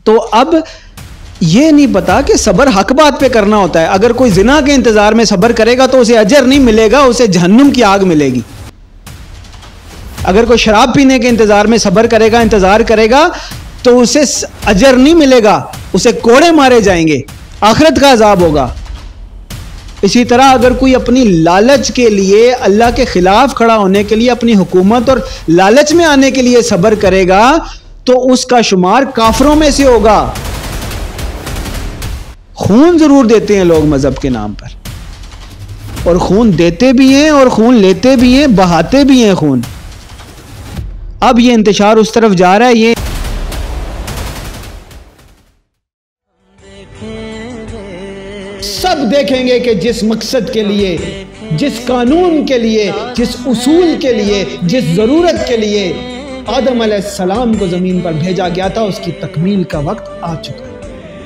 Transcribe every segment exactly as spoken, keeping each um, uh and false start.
تو اب یہ نہیں پتا کہ صبر حق بات پہ کرنا ہوتا ہے. اگر کوئی زنا کے انتظار میں صبر کرے گا تو اسے اجر نہیں ملے گا, اسے جہنم کی آگ ملے گی. اگر کوئی شراب پینے کے انتظار میں صبر کرے گا, انتظار کرے گا, تو اسے اجر نہیں ملے گا, اسے کوڑے مارے جائیں گے, آخرت کا عذاب ہوگا. اسی طرح اگر کوئی اپنی لالچ کے لیے, اللہ کے خلاف کھڑا ہونے کے لیے, اپنی حکومت اور لالچ میں آنے کے لیے صبر کرے گا تو اس کا شمار کافروں میں سے ہوگا. خون ضرور دیتے ہیں لوگ مذہب کے نام پر, اور خون دیتے بھی ہیں اور خون لیتے بھی ہیں, بہاتے بھی ہیں خون. اب یہ انتشار اس طرف جا رہا ہے. یہ سب دیکھیں گے کہ جس مقصد کے لیے, جس قانون کے لیے, جس اصول کے لیے, جس ضرورت کے لیے آدم علیہ السلام کو زمین پر بھیجا گیا تھا, اس کی تکمیل کا وقت آ چکا ہے.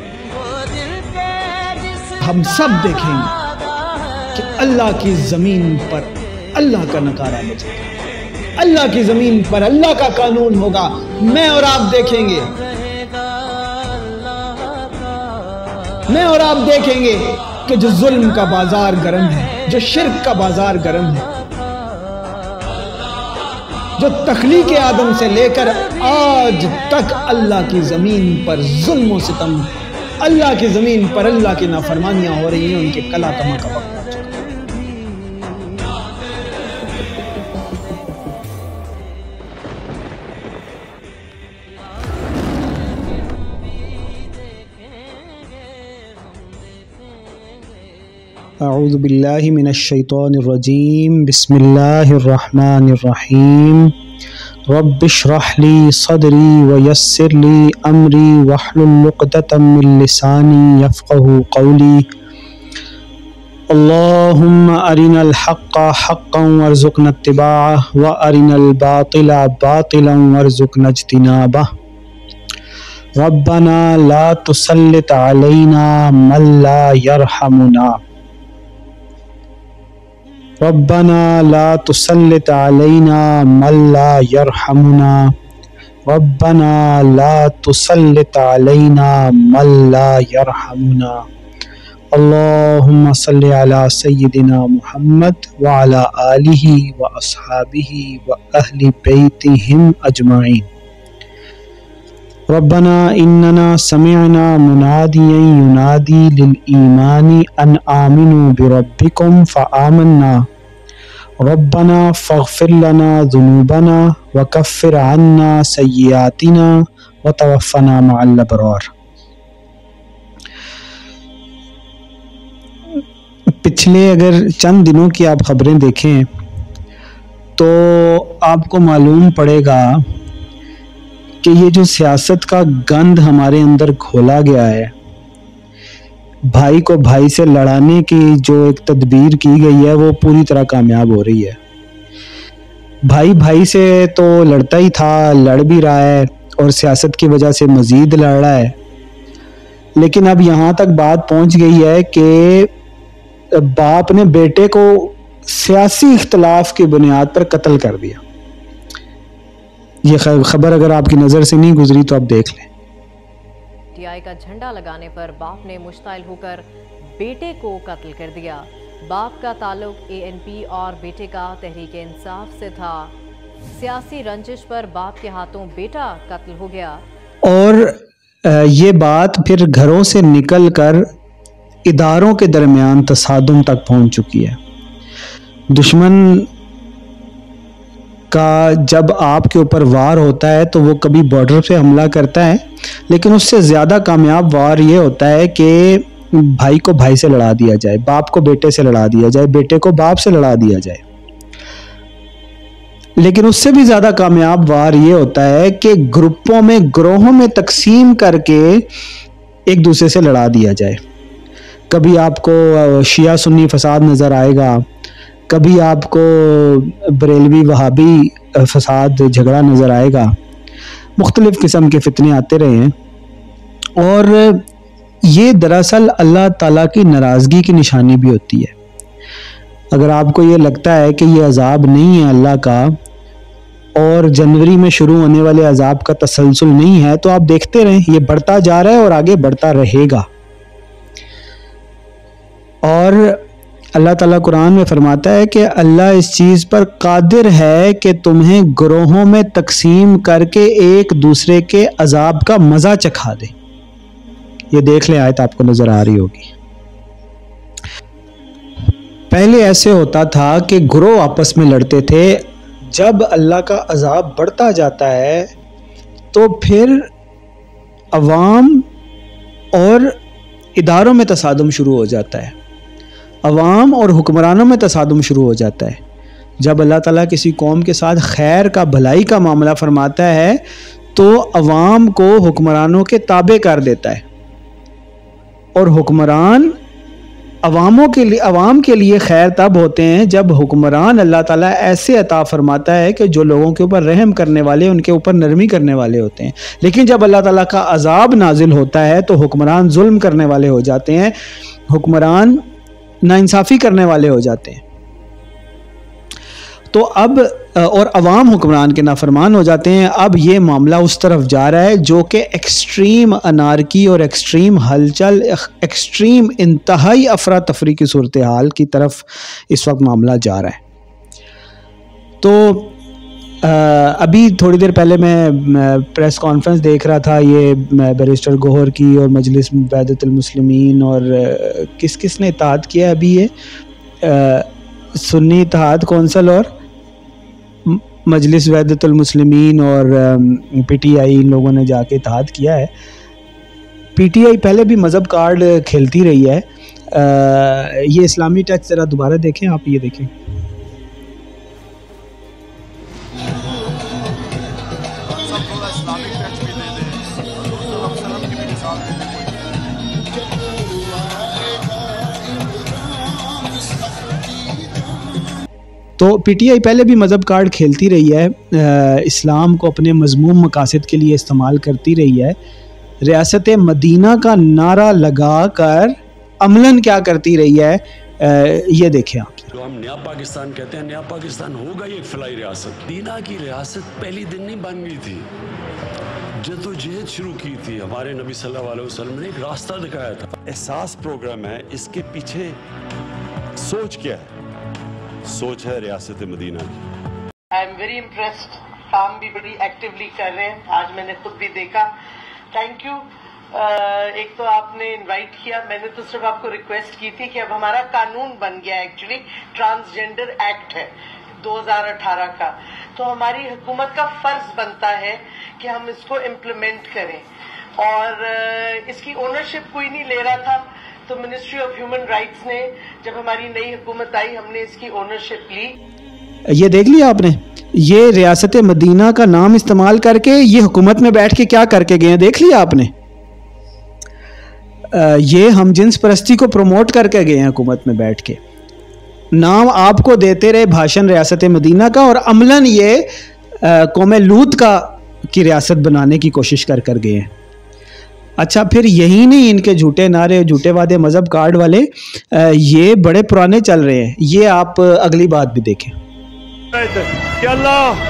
ہم سب دیکھیں گے کہ اللہ کی زمین پر اللہ کا نکارہ بجے گا, اللہ کی زمین پر اللہ کا قانون ہوگا. میں اور آپ دیکھیں گے, میں اور آپ دیکھیں گے کہ جو ظلم کا بازار گرم ہے, جو شرک کا بازار گرم ہے, جو تخلیق آدم سے لے کر آج تک اللہ کی زمین پر ظلم و ستم, اللہ کی زمین پر اللہ کی نافرمانیاں ہو رہی ہیں, ان کے کلا کما کا وقت آ چکا ہے. اعوذ باللہ من الشیطان الرجیم. بسم اللہ الرحمن الرحیم. رب اشرح لی صدری ویسر لی امری واحلل عقدۃ من لسانی یفقہوا قولی. اللہم ارنا الحق حقا وارزقنا اتباعہ وارنا الباطل باطلا وارزقنا اجتنابہ. ربنا لا تسلط علینا من لا یرحمنا. ربنا لا تسلط علینا من لا یرحمنا. ربنا لا تسلط علینا من لا یرحمنا. اللہم صلی علی سیدنا محمد وعلی آلہ واصحابہ واہل بیتہم اجمعین. ربنا اننا سمعنا منادیا ینادی للایمان ان آمنوا بربکم فآمنا. ربنا فاغفر لنا ذنوبنا وکفر عنا سیئاتنا وتوفنا مع الابرار. پچھلے اگر چند دنوں کی آپ خبریں دیکھیں تو آپ کو معلوم پڑے گا کہ یہ جو سیاست کا گند ہمارے اندر کھولا گیا ہے, بھائی کو بھائی سے لڑانے کی جو ایک تدبیر کی گئی ہے وہ پوری طرح کامیاب ہو رہی ہے. بھائی بھائی سے تو لڑتا ہی تھا, لڑ بھی رہا ہے, اور سیاست کی وجہ سے مزید لڑ رہا ہے. لیکن اب یہاں تک بات پہنچ گئی ہے کہ باپ نے بیٹے کو سیاسی اختلاف کی بنیاد پر قتل کر دیا. یہ خبر اگر آپ کی نظر سے نہیں گزری تو آپ دیکھ لیں. ٹی آئی کا جھنڈا لگانے پر باپ نے مشتعل ہو کر بیٹے کو قتل کر دیا. باپ کا تعلق اے این پی اور بیٹے کا تحریک انصاف سے تھا. سیاسی رنجش پر باپ کے ہاتھوں بیٹا قتل ہو گیا. اور یہ بات پھر گھروں سے نکل کر اداروں کے درمیان تصادم تک پہنچ چکی ہے. دشمن کا جب آپ کے اوپر وار ہوتا ہے تو وہ کبھی بارڈر پہ حملہ کرتا ہے, لیکن اس سے زیادہ کامیاب وار یہ ہوتا ہے کہ بھائی کو بھائی سے لڑا دیا جائے, باپ کو بیٹے سے لڑا دیا جائے, بیٹے کو باپ سے لڑا دیا جائے. لیکن اس سے بھی زیادہ کامیاب وار یہ ہوتا ہے کہ گروپوں میں, گروہوں میں تقسیم کر کے ایک دوسرے سے لڑا دیا جائے. کبھی آپ کو شیعہ سنی فساد نظر آئے گا, کبھی آپ کو بریلوی وہابی فساد جھگڑا نظر آئے گا. مختلف قسم کے فتنے آتے رہے ہیں, اور یہ دراصل اللہ تعالیٰ کی ناراضگی کی نشانی بھی ہوتی ہے. اگر آپ کو یہ لگتا ہے کہ یہ عذاب نہیں ہے اللہ کا اور جنوری میں شروع ہونے والے عذاب کا تسلسل نہیں ہے، تو آپ دیکھتے رہیں، یہ بڑھتا جا رہا ہے اور آگے بڑھتا رہے گا۔ اور اللہ تعالیٰ قرآن میں فرماتا ہے کہ اللہ اس چیز پر قادر ہے کہ تمہیں گروہوں میں تقسیم کر کے ایک دوسرے کے عذاب کا مزہ چکھا دے۔ یہ دیکھ لیں، آیت آپ کو نظر آ رہی ہوگی۔ پہلے ایسے ہوتا تھا کہ گروہ آپس میں لڑتے تھے، جب اللہ کا عذاب بڑھتا جاتا ہے تو پھر عوام اور اداروں میں تصادم شروع ہو جاتا ہے، عوام اور حکمرانوں میں تصادم شروع ہو جاتا ہے۔ جب اللہ تعالیٰ کسی قوم کے ساتھ خیر کا، بھلائی کا معاملہ فرماتا ہے تو عوام کو حکمرانوں کے تابع کر دیتا ہے، اور حکمران عواموں کے لیے عوام کے لیے خیر تب ہوتے ہیں جب حکمران اللہ تعالیٰ ایسے عطا فرماتا ہے کہ جو لوگوں کے اوپر رحم کرنے والے، ان کے اوپر نرمی کرنے والے ہوتے ہیں۔ لیکن جب اللہ تعالیٰ کا عذاب نازل ہوتا ہے تو حکمران ظلم کرنے والے ہو جاتے ہیں، حکمران ناانصافی کرنے والے ہو جاتے ہیں، تو اب اور عوام حکمران کے نافرمان ہو جاتے ہیں۔ اب یہ معاملہ اس طرف جا رہا ہے جو کہ ایکسٹریم انارکی اور ایکسٹریم ہلچل، ایکسٹریم انتہائی افراتفری کی صورتحال کی طرف اس وقت معاملہ جا رہا ہے۔ تو ابھی تھوڑی دیر پہلے میں پریس کانفرنس دیکھ رہا تھا، یہ بیرسٹر گوہر کی اور مجلس وحدت المسلمین اور کس کس نے اتحاد کیا ہے ابھی، یہ سنی اتحاد کونسل اور مجلس وحدت المسلمین اور پی ٹی آئی، ان لوگوں نے جا کے اتحاد کیا ہے۔ پی ٹی آئی پہلے بھی مذہب کارڈ کھیلتی رہی ہے۔ یہ اسلامی ٹچ ذرا دوبارہ دیکھیں، آپ یہ دیکھیں، تو پی ٹی آئی پہلے بھی مذہب کارڈ کھیلتی رہی ہے، اسلام کو اپنے مذموم مقاصد کے لیے استعمال کرتی رہی ہے۔ ریاست مدینہ کا نعرہ لگا کر عملاً کیا کرتی رہی ہے، یہ دیکھیں آپ۔ جو ہم نیا پاکستان کہتے ہیں، نیا پاکستان ہوگا یہ ایک فلاحی ریاست۔ مدینہ کی ریاست پہلی دن نہیں بن گئی تھی، جدوجہد شروع کی تھی، ہمارے نبی صلی اللہ علیہ وسلم نے ایک راستہ دکھایا تھا۔ احساس پروگرام ہے، اس کے پیچھے سوچ کیا ہے؟ سوچ ہے ریاست مدینہ کی۔ آئی ایم ویری امپریسڈ، کام بھی بڑی ایکٹیولی کر رہے ہیں، آج میں نے خود بھی دیکھا، تھینک یو۔ ایک تو آپ نے انوائٹ کیا، میں نے تو صرف آپ کو ریکویسٹ کی تھی کہ اب ہمارا قانون بن گیا، ایکچولی ٹرانسجینڈر ایکٹ ہے دو ہزار اٹھارہ کا، تو ہماری حکومت کا فرض بنتا ہے کہ ہم اس کو امپلیمنٹ کریں، اور اس کی اونرشپ کوئی نہیں لے رہا تھا، تو منسٹری آف ہیومن رائٹس نے جب ہماری نئی حکومت آئی، ہم نے اس کی اونرشپ لی۔ یہ دیکھ لیا آپ نے، یہ ریاست مدینہ کا نام استعمال کر کے یہ حکومت میں بیٹھ کے کیا کر کے گئے ہیں، دیکھ لیا آپ نے۔ یہ ہم جنس پرستی کو پروموٹ کر کے گئے ہیں حکومت میں بیٹھ کے، نام آپ کو دیتے رہے بھاشن ریاست مدینہ کا، اور عملاً یہ قوم لوط کا کی ریاست بنانے کی کوشش کر کر گئے ہیں۔ اچھا، پھر یہی نہیں، ان کے جھوٹے نعرے، جھوٹے وعدے مذہب کارڈ والے یہ بڑے پرانے چل رہے ہیں۔ یہ آپ اگلی بات بھی دیکھیں کہ اللہ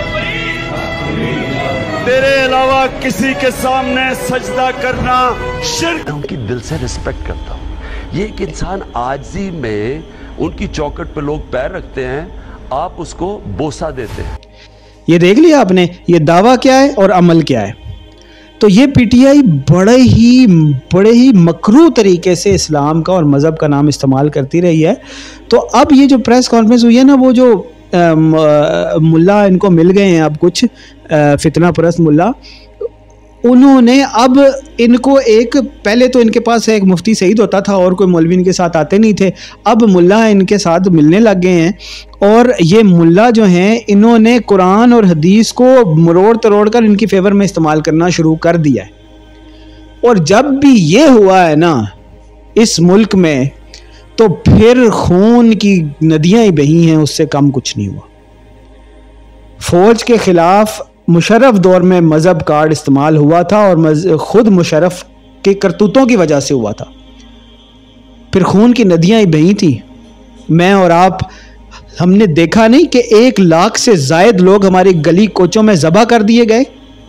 تیرے علاوہ کسی کے سامنے سجدہ کرنا شرک۔ میں ان کی دل سے رسپیکٹ کرتا ہوں۔ یہ ایک انسان عاجزی میں ان کی چوکٹ پہ لوگ پیر رکھتے ہیں، آپ اس کو بوسہ دیتے ہیں۔ یہ دیکھ لیا آپ نے، یہ دعویٰ کیا ہے اور عمل کیا ہے۔ تو یہ پی ٹی آئی بڑے ہی بڑے ہی مکروہ طریقے سے اسلام کا اور مذہب کا نام استعمال کرتی رہی ہے۔ تو اب یہ جو پریس کانفرنس ہوئی ہے نا، وہ جو ملا ان کو مل گئے ہیں اب کچھ فتنہ پرست ملا، انہوں نے اب ان کو ایک، پہلے تو ان کے پاس ایک مفتی سعید ہوتا تھا اور کوئی مولوی ان کے ساتھ آتے نہیں تھے، اب ملا ان کے ساتھ ملنے لگ گئے ہیں، اور یہ ملا جو ہیں انہوں نے قرآن اور حدیث کو مروڑ تروڑ کر ان کی فیور میں استعمال کرنا شروع کر دیا ہے۔ اور جب بھی یہ ہوا ہے نا اس ملک میں، تو پھر خون کی ندیاں ہی بہی ہیں، اس سے کم کچھ نہیں ہوا۔ فوج کے خلاف مشرف دور میں مذہب کارڈ استعمال ہوا تھا، اور خود مشرف کے کرتوتوں کی وجہ سے ہوا تھا، پھر خون کی ندیاں ہی بہی تھیں۔ میں اور آپ ہم نے دیکھا نہیں کہ ایک لاکھ سے زائد لوگ ہماری گلی کوچوں میں ذبح کر دیے گئے.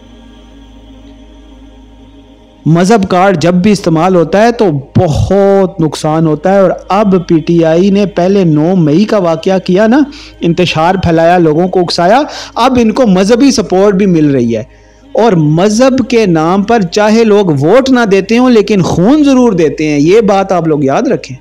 مذہب کارڈ جب بھی استعمال ہوتا ہے تو بہت نقصان ہوتا ہے. اور اب پی ٹی آئی نے پہلے نو مئی کا واقعہ کیا نا, انتشار پھیلایا, لوگوں کو اکسایا, اب ان کو مذہبی سپورٹ بھی مل رہی ہے. اور مذہب کے نام پر چاہے لوگ ووٹ نہ دیتے ہوں لیکن خون ضرور دیتے ہیں. یہ بات آپ لوگ یاد رکھیں,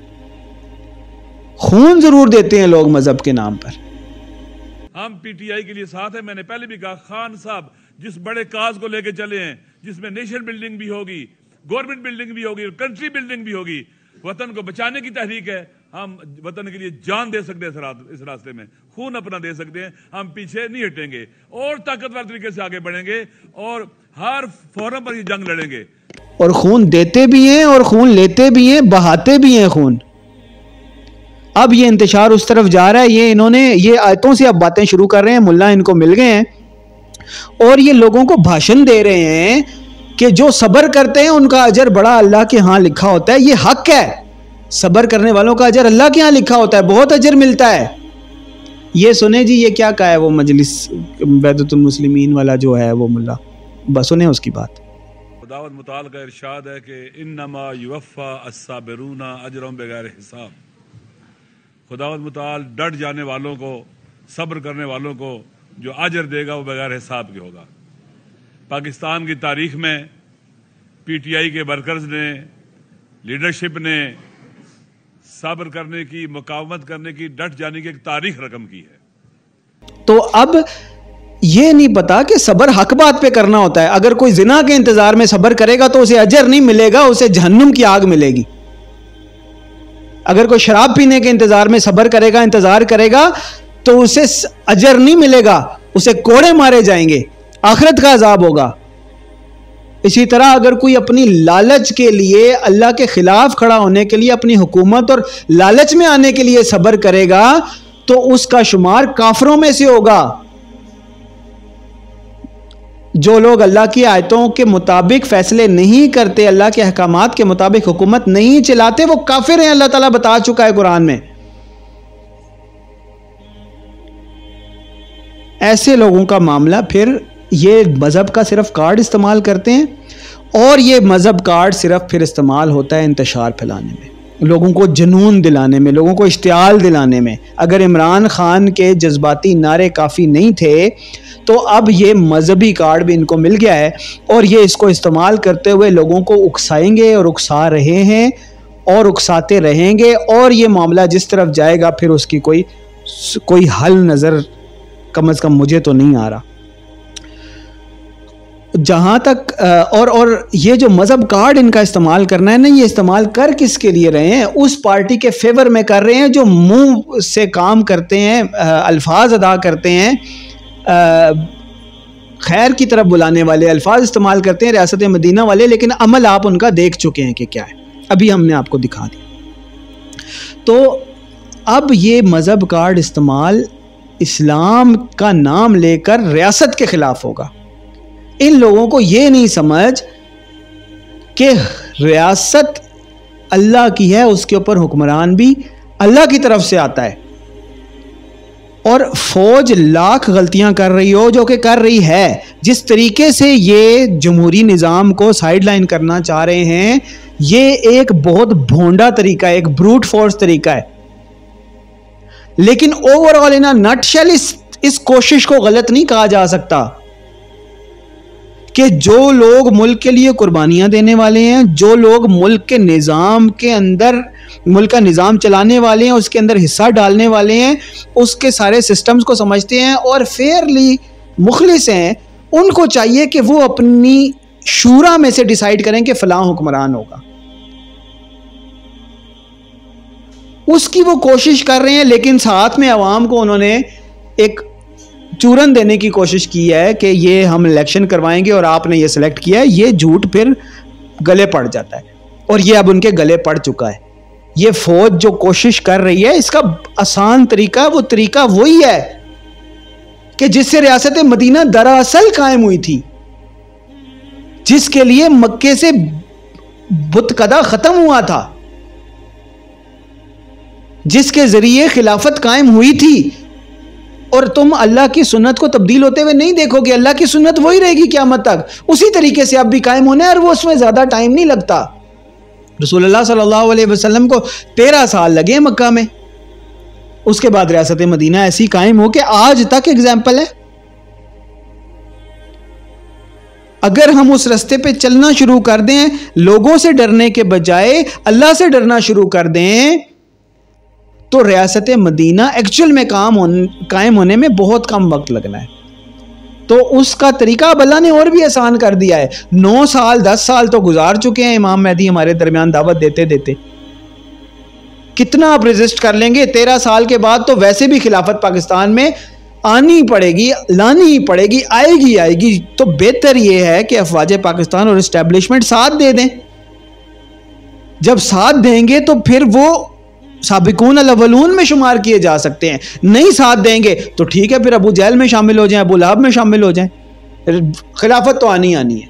خون ضرور دیتے ہیں لوگ مذہب کے نام پر. ہم پی ٹی آئی کے لیے ساتھ ہیں. میں نے پہلے بھی کہا, خان صاحب جس بڑے کاز کو لے کے چلے ہیں, جس میں نیشن بلڈنگ بھی ہوگی, گورنمنٹ بلڈنگ بھی ہوگی, کنٹری بلڈنگ بھی ہوگی, وطن کو بچانے کی تحریک ہے. ہم وطن کے لیے جان دے سکتے ہیں, اس راستے میں خون اپنا دے سکتے ہیں. ہم پیچھے نہیں ہٹیں گے اور طاقتور طریقے سے آگے بڑھیں گے اور ہر فورم پر یہ جنگ لڑیں گے. اور خون دیتے بھی ہیں اور خون لیتے بھی ہیں, بہاتے بھی ہیں خون. اب یہ انتشار اس طرف جا رہا ہے. یہ انہوں نے یہ آیتوں سے اب باتیں شروع کر رہے ہیں, ملا ان کو مل گئے ہیں اور یہ لوگوں کو بھاشن دے رہے ہیں کہ جو صبر کرتے ہیں ان کا اجر بڑا اللہ کے ہاں لکھا ہوتا ہے. یہ حق ہے, صبر کرنے والوں کا اجر اللہ کے ہاں لکھا ہوتا ہے, بہت اجر ملتا ہے. یہ سنیں جی, یہ کیا کہا ہے وہ مجلس بیدۃ المسلمین والا جو ہے وہ ملا, بس سنیں اس کی بات. خداوند متعال کا ارشاد ہے کہ انما یوفی الصابرون اجرهم بغیر حساب. خداوند متعال ڈٹ جانے والوں کو, صبر کرنے والوں کو جو اجر دے گا وہ بغیر حساب کے ہوگا. پاکستان کی تاریخ میں پی ٹی آئی کے ورکرز نے, لیڈرشپ نے صبر کرنے کی, مقاومت کرنے کی, ڈٹ جانے کی ایک تاریخ رقم کی ہے. تو اب یہ نہیں پتا کہ صبر حق بات پہ کرنا ہوتا ہے. اگر کوئی زنا کے انتظار میں صبر کرے گا تو اسے اجر نہیں ملے گا, اسے جہنم کی آگ ملے گی. اگر کوئی شراب پینے کے انتظار میں صبر کرے گا, انتظار کرے گا, تو اسے اجر نہیں ملے گا, اسے کوڑے مارے جائیں گے, آخرت کا عذاب ہوگا. اسی طرح اگر کوئی اپنی لالچ کے لیے, اللہ کے خلاف کھڑا ہونے کے لیے, اپنی حکومت اور لالچ میں آنے کے لیے صبر کرے گا تو اس کا شمار کافروں میں سے ہوگا. جو لوگ اللہ کی آیتوں کے مطابق فیصلے نہیں کرتے, اللہ کے احکامات کے مطابق حکومت نہیں چلاتے, وہ کافر ہیں. اللہ تعالیٰ بتا چکا ہے قرآن میں. ایسے لوگوں کا معاملہ پھر یہ مذہب کا صرف کارڈ استعمال کرتے ہیں, اور یہ مذہب کارڈ صرف پھر استعمال ہوتا ہے انتشار پھیلانے میں, لوگوں کو جنون دلانے میں, لوگوں کو اشتعال دلانے میں. اگر عمران خان کے جذباتی نعرے کافی نہیں تھے تو اب یہ مذہبی کارڈ بھی ان کو مل گیا ہے, اور یہ اس کو استعمال کرتے ہوئے لوگوں کو اکسائیں گے اور اکسا رہے ہیں اور اکساتے رہیں گے. اور یہ معاملہ جس طرف جائے گا پھر اس کی کوئی کوئی حل نظر کم از کم مجھے تو نہیں آ رہا. جہاں تک اور اور یہ جو مذہب کارڈ ان کا استعمال کرنا ہے نا, یہ استعمال کر کس کے لیے رہے ہیں؟ اس پارٹی کے فیور میں کر رہے ہیں جو منہ سے کام کرتے ہیں, الفاظ ادا کرتے ہیں, خیر کی طرف بلانے والے الفاظ استعمال کرتے ہیں, ریاست مدینہ والے, لیکن عمل آپ ان کا دیکھ چکے ہیں کہ کیا ہے. ابھی ہم نے آپ کو دکھا دیا. تو اب یہ مذہب کارڈ استعمال اسلام کا نام لے کر ریاست کے خلاف ہوگا. ان لوگوں کو یہ نہیں سمجھ کہ ریاست اللہ کی ہے, اس کے اوپر حکمران بھی اللہ کی طرف سے آتا ہے. اور فوج لاکھ غلطیاں کر رہی ہو, جو کہ کر رہی ہے, جس طریقے سے یہ جمہوری نظام کو سائیڈ لائن کرنا چاہ رہے ہیں, یہ ایک بہت بھونڈا طریقہ ہے, ایک بروٹ فورس طریقہ ہے. لیکن اوور آل ان نٹ شیل اس اس کوشش کو غلط نہیں کہا جا سکتا کہ جو لوگ ملک کے لیے قربانیاں دینے والے ہیں, جو لوگ ملک کے نظام کے اندر, ملک کا نظام چلانے والے ہیں, اس کے اندر حصہ ڈالنے والے ہیں, اس کے سارے سسٹمز کو سمجھتے ہیں اور فیئرلی مخلص ہیں, ان کو چاہیے کہ وہ اپنی شورا میں سے ڈیسائیڈ کریں کہ فلاں حکمران ہوگا. اس کی وہ کوشش کر رہے ہیں, لیکن ساتھ میں عوام کو انہوں نے ایک چورن دینے کی کوشش کی ہے کہ یہ ہم الیکشن کروائیں گے اور آپ نے یہ سلیکٹ کیا ہے. یہ جھوٹ پھر گلے پڑ جاتا ہے, اور یہ اب ان کے گلے پڑ چکا ہے. یہ فوج جو کوشش کر رہی ہے, اس کا آسان طریقہ, وہ طریقہ وہی ہے کہ جس سے ریاست مدینہ دراصل قائم ہوئی تھی, جس کے لیے مکے سے بت قدا ختم ہوا تھا, جس کے ذریعے خلافت قائم ہوئی تھی. اور تم اللہ کی سنت کو تبدیل ہوتے ہوئے نہیں دیکھو گے. اللہ کی سنت وہی رہے گی قیامت تک, اسی طریقے سے اب بھی قائم ہونا ہے, اور وہ اس میں زیادہ ٹائم نہیں لگتا. رسول اللہ صلی اللہ علیہ وسلم کو تیرہ سال لگے مکہ میں, اس کے بعد ریاست مدینہ ایسی قائم ہو کہ آج تک ایگزامپل ہے. اگر ہم اس رستے پہ چلنا شروع کر دیں, لوگوں سے ڈرنے کے بجائے اللہ سے ڈرنا شروع کر دیں, تو ریاست مدینہ ایکچول میں کام قائم ہونے میں بہت کم وقت لگنا ہے. تو اس کا طریقہ اب اللہ نے اور بھی آسان کر دیا ہے. نو سال دس سال تو گزار چکے ہیں امام مہدی ہمارے درمیان دعوت دیتے دیتے. کتنا آپ ریزسٹ کر لیں گے؟ تیرہ سال کے بعد تو ویسے بھی خلافت پاکستان میں آنی پڑے گی, لانی ہی پڑے گی, آئے گی آئے گی. تو بہتر یہ ہے کہ افواج پاکستان اور اسٹیبلشمنٹ ساتھ دے دیں. جب ساتھ دیں گے تو پھر وہ سابقون الاولون میں شمار کیے جا سکتے ہیں. نہیں ساتھ دیں گے تو ٹھیک ہے, پھر ابو جہل میں شامل ہو جائیں, ابو لہب میں شامل ہو جائیں. خلافت تو آنی آنی ہے.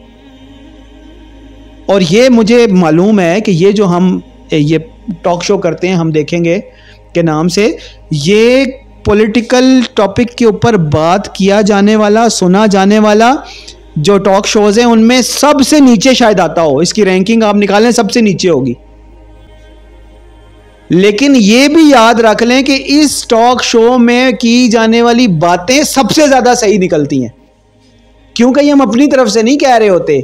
اور یہ مجھے معلوم ہے کہ یہ جو ہم یہ ٹاک شو کرتے ہیں, ہم دیکھیں گے کے نام سے, یہ پولیٹیکل ٹاپک کے اوپر بات کیا جانے والا, سنا جانے والا جو ٹاک شوز ہیں ان میں سب سے نیچے شاید آتا ہو. اس کی رینکنگ آپ نکالیں, سب سے نیچے ہوگی. لیکن یہ بھی یاد رکھ لیں کہ اس ٹاک شو میں کی جانے والی باتیں سب سے زیادہ صحیح نکلتی ہیں, کیونکہ یہ ہم اپنی طرف سے نہیں کہہ رہے ہوتے,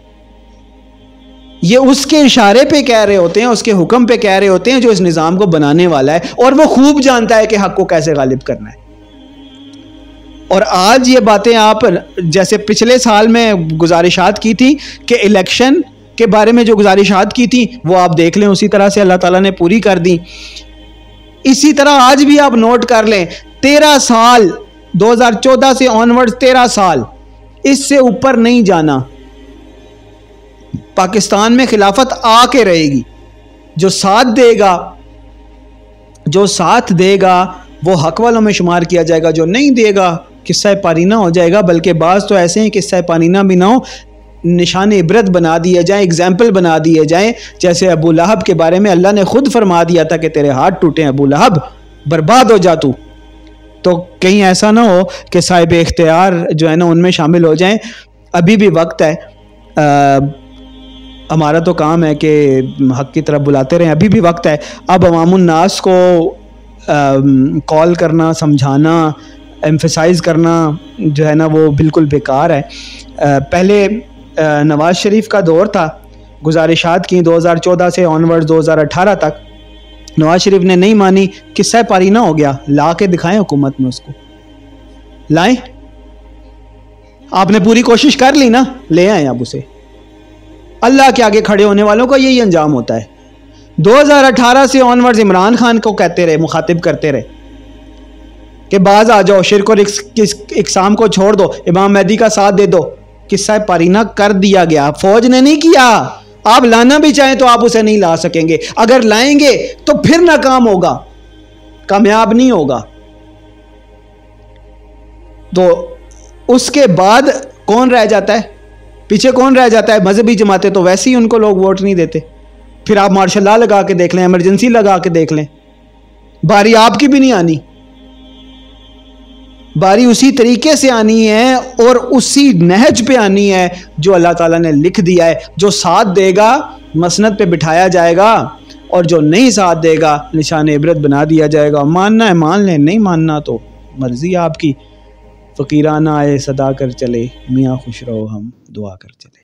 یہ اس کے اشارے پہ کہہ رہے ہوتے ہیں, اس کے حکم پہ کہہ رہے ہوتے ہیں جو اس نظام کو بنانے والا ہے, اور وہ خوب جانتا ہے کہ حق کو کیسے غالب کرنا ہے. اور آج یہ باتیں آپ جیسے پچھلے سال میں گزارشات کی تھی کہ الیکشن کے بارے میں جو گزارشات کی تھی وہ آپ دیکھ لیں, اسی طرح سے اللہ تعالیٰ نے پوری کر دی. اسی طرح آج بھی آپ نوٹ کر لیں, تیرہ سال دو ہزار چودہ سے آنورڈ تیرہ سال, اس سے اوپر نہیں جانا. پاکستان میں خلافت آ کے رہے گی. جو ساتھ دے گا جو ساتھ دے گا وہ حق والوں میں شمار کیا جائے گا, جو نہیں دے گا قصہ پارینہ ہو جائے گا. بلکہ بعض تو ایسے ہیں قصہ پارینہ بھی نہ ہو, نشان عبرت بنا دیے جائیں, ایگزامپل بنا دیے جائیں. جیسے ابو لہب کے بارے میں اللہ نے خود فرما دیا تھا کہ تیرے ہاتھ ٹوٹے, ابو لہب برباد ہو جا تو. تو کہیں ایسا نہ ہو کہ صاحب اختیار جو ہے نا ان میں شامل ہو جائیں. ابھی بھی وقت ہے, ہمارا تو کام ہے کہ حق کی طرف بلاتے رہیں. ابھی بھی وقت ہے. اب عوام الناس کو کال کرنا, سمجھانا, ایمفیسائز کرنا جو ہے نا وہ بالکل بیکار ہے. پہلے نواز شریف کا دور تھا, گزارشات کی دو ہزار چودہ سے آنورڈ دو ہزار اٹھارہ تک. نواز شریف نے نہیں مانی, قصہ پارینہ ہو گیا. لا کے دکھائیں حکومت میں, اس کو لائیں. آپ نے پوری کوشش کر لی نا, لے آئیں اب اسے. اللہ کے آگے کھڑے ہونے والوں کا یہی انجام ہوتا ہے. دو ہزار اٹھارہ سے آنورڈ عمران خان کو کہتے رہے, مخاطب کرتے رہے کہ باز آ جاؤ, شرک اور اقسام کو چھوڑ دو, امام مہدی کا ساتھ دے دو. قصہ پارینہ کر دیا گیا, فوج نے نہیں کیا. آپ لانا بھی چاہیں تو آپ اسے نہیں لا سکیں گے. اگر لائیں گے تو پھر ناکام ہوگا, کامیاب نہیں ہوگا. تو اس کے بعد کون رہ جاتا ہے پیچھے؟ کون رہ جاتا ہے؟ مذہبی جماعتیں. تو ویسے ہی ان کو لوگ ووٹ نہیں دیتے. پھر آپ مارشل لا لگا کے دیکھ لیں, ایمرجنسی لگا کے دیکھ لیں, باری آپ کی بھی نہیں آنی. باری اسی طریقے سے آنی ہے اور اسی نہج پہ آنی ہے جو اللہ تعالیٰ نے لکھ دیا ہے. جو ساتھ دے گا مسند پہ بٹھایا جائے گا, اور جو نہیں ساتھ دے گا نشان عبرت بنا دیا جائے گا. ماننا ہے مان لیں, نہیں ماننا تو مرضی آپ کی. فقیرانہ آئے صدا کر چلے, میاں خوش رہو ہم دعا کر چلے.